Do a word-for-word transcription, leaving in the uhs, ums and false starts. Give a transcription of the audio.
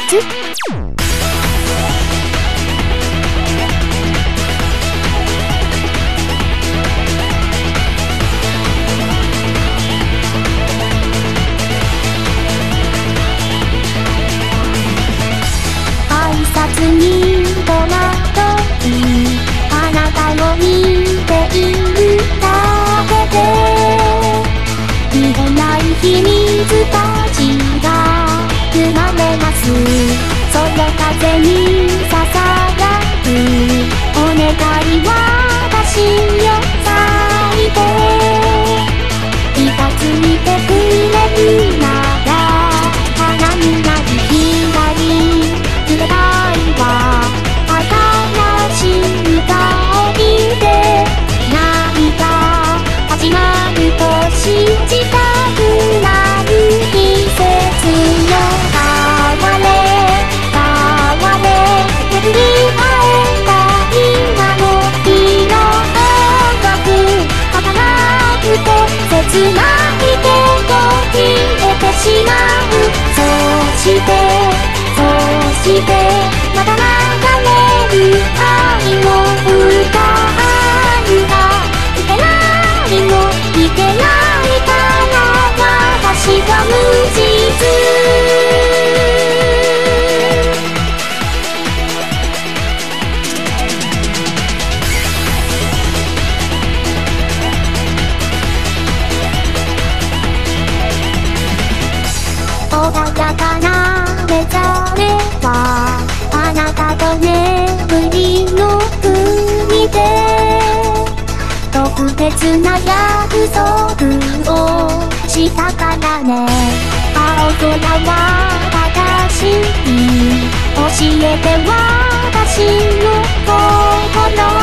実。挨拶に戸惑い、あなたを見ているだけで言えない秘密たちが生まれます。そよ風にささやくお願い、私よ咲いていたついてくれるなら花になり光くれたいわ。新しい顔見て何か始まると信じたくなる季節よ。変われ変われ巡り会えた今の日の音楽、儚くて切ないけど消えてしまう。そしてそしてまた流れる愛の歌がいけないのいけないから私は無実。穏やかな目覚めはあなたと眠りの国で特別な約束をしたからね。青空は正しい、教えて私の心